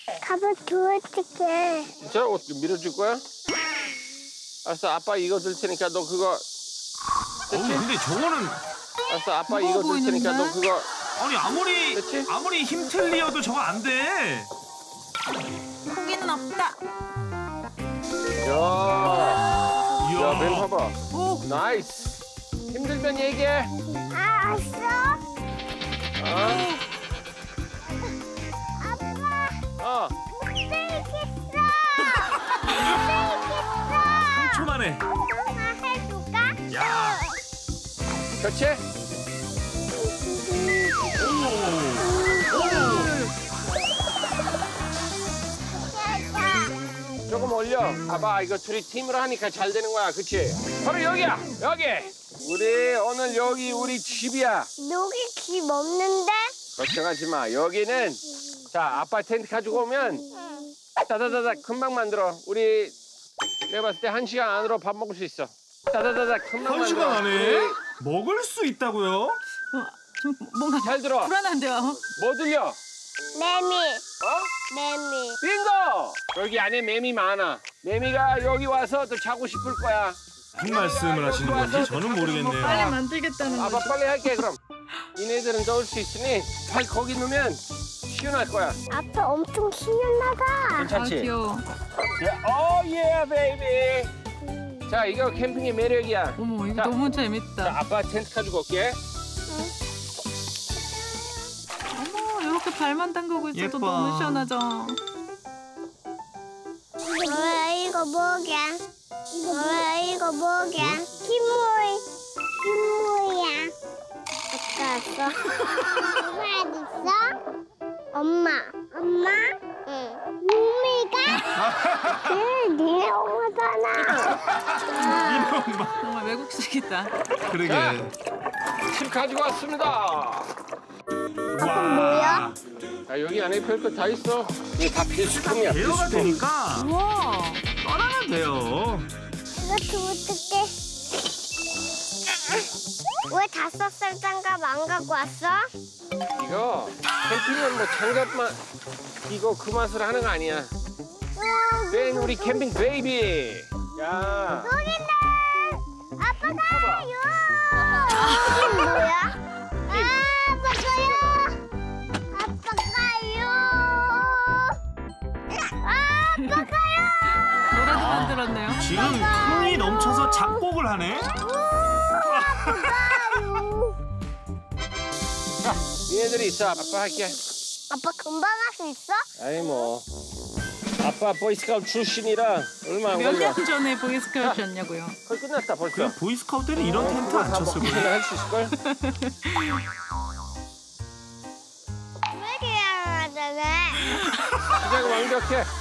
가봐 어떡해. 진짜 옷 밀어줄 거야? 알았어, 아빠 이거 들 테니까 너 그거. 근데 저거는 알았어, 아빠 이거 들 테니까 너 그거. 아니 아무리 힘틀리어도 저거 안 돼. 거기는 없다. 야, 뱀 봐봐. 오. 나이스. 힘들면 얘기해. 알았어? 어. 못되겠어. 3초 만에. 나 해줄까? 야. 그렇지? 조금 올려. 봐봐, 이거 둘이 팀으로 하니까 잘 되는 거야, 그치? 바로 여기야, 여기. 우리 오늘 여기 우리 집이야. 여기 집 없는데? 걱정하지 마. 여기는 자, 아빠 텐트 가지고 오면 따다다다 금방 만들어. 우리 내가 봤을 때 1시간 안으로 밥 먹을 수 있어. 따다다다 금방 1시간 만들어. 안에 먹을 수 있다고요? 좀 뭔가 잘 들어. 불안한데요. 뭐 들려? 매미. 어? 매미. 빙고! 여기 안에 매미 많아. 매미가 여기 와서 또 자고 싶을 거야. 무슨 말씀을 하시는 건지 저는 모르겠네요. 빨리 만들겠다는 아빠 거죠. 빨리 할게 그럼. 이네들은 더울 수 있으니 발 거기 놓으면 시원할 거야. 아빠 엄청 신나다. 아, 괜찮지? 귀여워. 오 베이비. 자, 이거 캠핑의 매력이야. 어머, 이거 자, 너무 자, 재밌다. 아빠 텐트 가지고 올게. 어머, 이렇게 발만 담그고 있어도 예뻐. 너무 시원하죠. 이거 뭐야? 이거 뭐야? 김모이. 김모이야. 어디 갔어? 엄마 어디 있어? 엄마. 엄마? 응. 루미가? 니네 엄마잖아. 정말 외국식이다. 그러게. 집 가지고 왔습니다. 아빠 뭐야? 자, 여기 안에 별거 다 있어. 이게 다 필수품이야. 대여가 필수품. 되니까 우와. 떠나면 돼요. 이것도 어떡해? 왜 5살 장갑 안 갖고 왔어? 이거 캠핑은 뭐 장갑만 이거 그 맛을 하는 거 아니야. 벤 우리 캠핑 베이비. 야. 여기다! 아빠 가요! 이게 뭐야? 아빠 가요! 아빠 가요! 아빠 가요! 노래도 만들었네요. 지금 흥이 넘쳐서 작곡을 하네. 자, 얘네들이 있어. 아빠 할게. 아빠 금방 할 수 있어? 아이 뭐. 아빠 보이스카우트 출신이라 얼마 안 몇 걸려. 년 전에 보이스카우트였냐고요. 거의 끝났다 벌써. 그 보이스카우트 때는 이런 텐트 안 쳤을 거예요. 할수 있을 걸? 왜 이렇게 하잖아? 시작은 완벽해.